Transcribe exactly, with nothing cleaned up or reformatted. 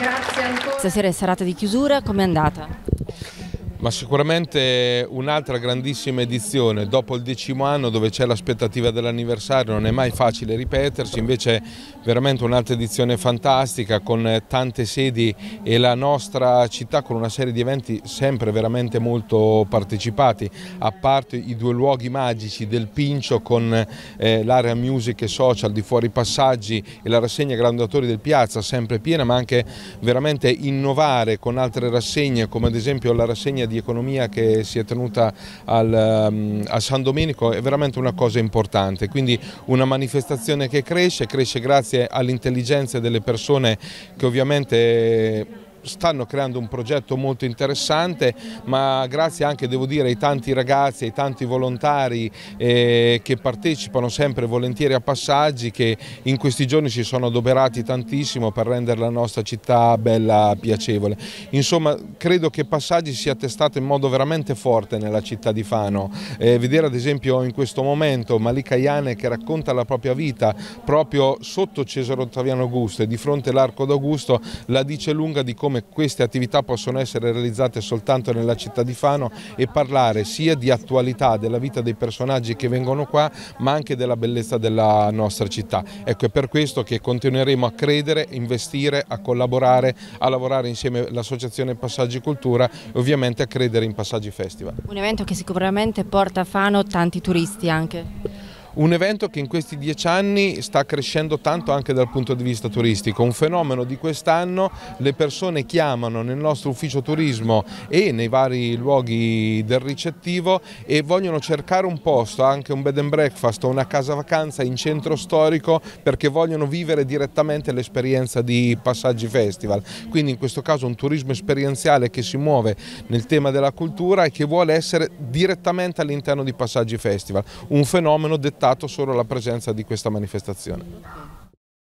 Grazie ancora. Stasera è serata di chiusura, com'è andata? Ma sicuramente un'altra grandissima edizione, dopo il decimo anno dove c'è l'aspettativa dell'anniversario, non è mai facile ripetersi, invece veramente un'altra edizione fantastica con tante sedi e la nostra città con una serie di eventi sempre veramente molto partecipati, a parte i due luoghi magici del Pincio con eh, l'area music e social di Fuori Passaggi e la rassegna Grandi del Piazza sempre piena, ma anche veramente innovare con altre rassegne come ad esempio la rassegna di di economia che si è tenuta al, um, a San Domenico è veramente una cosa importante, quindi una manifestazione che cresce, cresce grazie all'intelligenza delle persone che ovviamente stanno creando un progetto molto interessante, ma grazie anche, devo dire, ai tanti ragazzi, ai tanti volontari eh, che partecipano sempre volentieri a Passaggi, che in questi giorni si sono adoperati tantissimo per rendere la nostra città bella, piacevole. Insomma, credo che Passaggi sia testato in modo veramente forte nella città di Fano. Eh, vedere ad esempio in questo momento Malika Iane che racconta la propria vita proprio sotto Cesare Ottaviano Augusto e di fronte all'Arco d'Augusto la dice lunga di come queste attività possono essere realizzate soltanto nella città di Fano e parlare sia di attualità della vita dei personaggi che vengono qua, ma anche della bellezza della nostra città. Ecco, è per questo che continueremo a credere, investire, a collaborare, a lavorare insieme all'Associazione Passaggi Cultura e ovviamente a credere in Passaggi Festival. Un evento che sicuramente porta a Fano tanti turisti anche. Un evento che in questi dieci anni sta crescendo tanto anche dal punto di vista turistico, un fenomeno di quest'anno, le persone chiamano nel nostro ufficio turismo e nei vari luoghi del ricettivo e vogliono cercare un posto, anche un bed and breakfast o una casa vacanza in centro storico perché vogliono vivere direttamente l'esperienza di Passaggi Festival, quindi in questo caso un turismo esperienziale che si muove nel tema della cultura e che vuole essere direttamente all'interno di Passaggi Festival, un fenomeno dettato solo alla presenza di questa manifestazione.